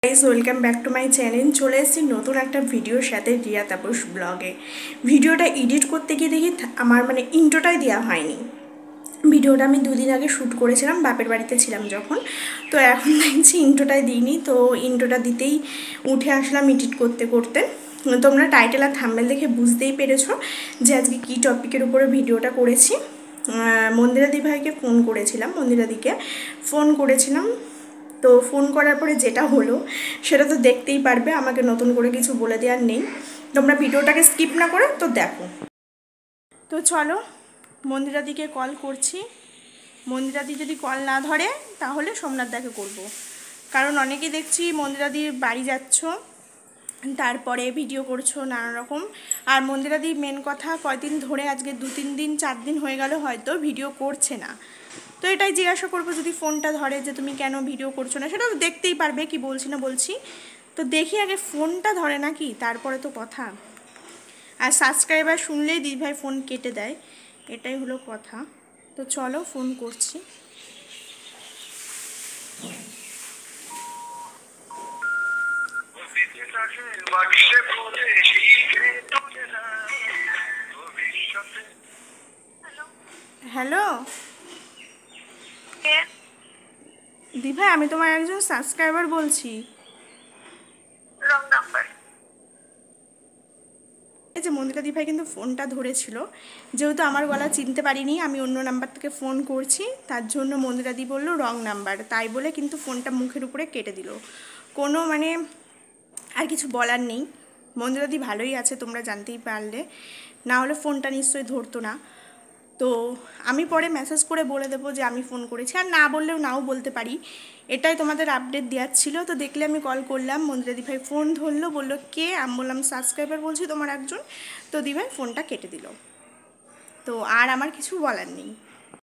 Guys welcome back to my channel. चले एसेছি নতুন একটা ভিডিওর সাথে রিয়া তাপস ব্লগে। ভিডিওটা এডিট করতে গিয়ে দেখি আমার ইন্ট্রোটাই দেওয়া হয়নি। ভিডিওটা আমি দুদিন আগে শ্যুট করেছিলাম, বাপের বাড়িতে ছিলাম যখন। তো এখন দেখছি ইন্ট্রোটাই দিইনি। তো ইন্ট্রোটা দিতেই উঠে আসলাম এডিট করতে করতে। তোমরা টাইটেল আর থাম্বনেল দেখে বুঝতেই পেরেছো যে আজকে কী টপিকের উপরে ভিডিওটা করেছি। মন্দিরাদি ভাইকে ফোন করেছিলাম, মন্দিরাদিকে ফোন করেছিলাম। তো ফোন করার পরে যেটা হলো সেটা তো দেখতেই পারবে, আমাকে নতুন করে কিছু বলে দেওয়ার নেই। তোমরা ভিডিওটাকে স্কিপ না করে তো দেখো। তো চলো মন্দিরাদিকে কল করছি। মন্দিরাদি যদি কল না ধরে তাহলে সোমনাথদাকে করব, কারণ অনেকেই দেখছি মন্দিরাদির বাড়ি যাচ্ছ, তারপরে ভিডিও করছো নানা রকম। আর মন্দিরাদি মেন কথা কয়দিন ধরে, আজকে 2-3 দিন 4 দিন হয়ে গেল হয়তো ভিডিও করছে না। তো এটাই জিজ্ঞাসা করবো যদি ফোনটা ধরে যে তুমি কেন ভিডিও করছো না, সেটা তো দেখতেই পারবে কি বলছি না বলছি। তো দেখি আগে ফোনটা ধরে নাকি, তারপরে তো কথা। আর সাবস্ক্রাইবার শুনলেই দিদিভাই ফোন কেটে দেয়, এটাই হলো কথা। তো চলো ফোন করছি। হ্যালো দিভাই, আমি তোমার একজন সাবস্ক্রাইবার বলছি। Wrong number. এই যে মন্দিরা দিভাই কিন্তু ফোনটা ধরেছিল, যেহেতু আমার গলা চিনতে পারিনি, আমি অন্য নাম্বার থেকে ফোন করছি, তার জন্য মন্দিরা দি বললো রং নাম্বার, তাই বলে কিন্তু ফোনটা মুখের উপরে কেটে দিল। কোনো আর কিছু বলার নেই। মন্দিরা দি ভালোই আছে, তোমরা জানতেই পারলে, না হলে ফোনটা নিশ্চয়ই ধরতো না। তো আমি পরে মেসেজ করে বলে দেবো যে আমি ফোন করেছি, আর না বললেও নাও বলতে পারি। এটাই তোমাদের আপডেট দেওয়ার ছিল। তো দেখলে আমি কল করলাম, মন্দিরা দিভাই ফোন ধরলো, বললো কে, আমি বললাম সাবস্ক্রাইবার বলছি তোমার একজন। তো দিভাই ফোনটা কেটে দিল। তো আর আমার কিছু বলার নেই।